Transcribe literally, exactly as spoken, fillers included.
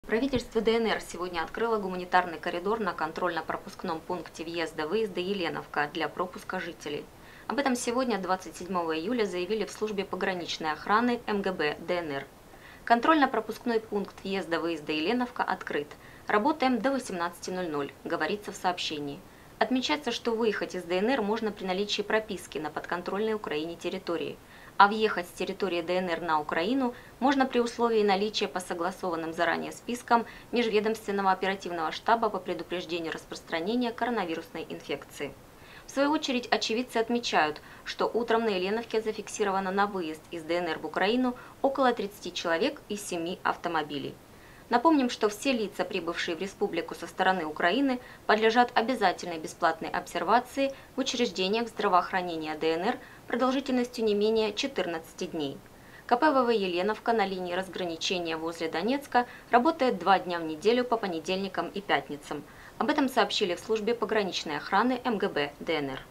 Правительство ДНР сегодня открыло гуманитарный коридор на контрольно-пропускном пункте въезда-выезда Еленовка для пропуска жителей. Об этом сегодня, двадцать седьмого июля, заявили в службе пограничной охраны МГБ ДНР. Контрольно-пропускной пункт въезда-выезда Еленовка открыт. Работаем до восемнадцати ноль-ноль, говорится в сообщении. Отмечается, что выехать из ДНР можно при наличии прописки на подконтрольной Украине территории, а въехать с территории ДНР на Украину можно при условии наличия по согласованным заранее спискам Межведомственного оперативного штаба по предупреждению распространения коронавирусной инфекции. В свою очередь, очевидцы отмечают, что утром на Еленовке зафиксировано на выезд из ДНР в Украину около тридцати человек и семи автомобилей. Напомним, что все лица, прибывшие в республику со стороны Украины, подлежат обязательной бесплатной обсервации в учреждениях здравоохранения ДНР продолжительностью не менее четырнадцати дней. КП ВВ «Еленовка» на линии разграничения возле Донецка работает два дня в неделю по понедельникам и пятницам. Об этом сообщили в службе пограничной охраны МГБ ДНР.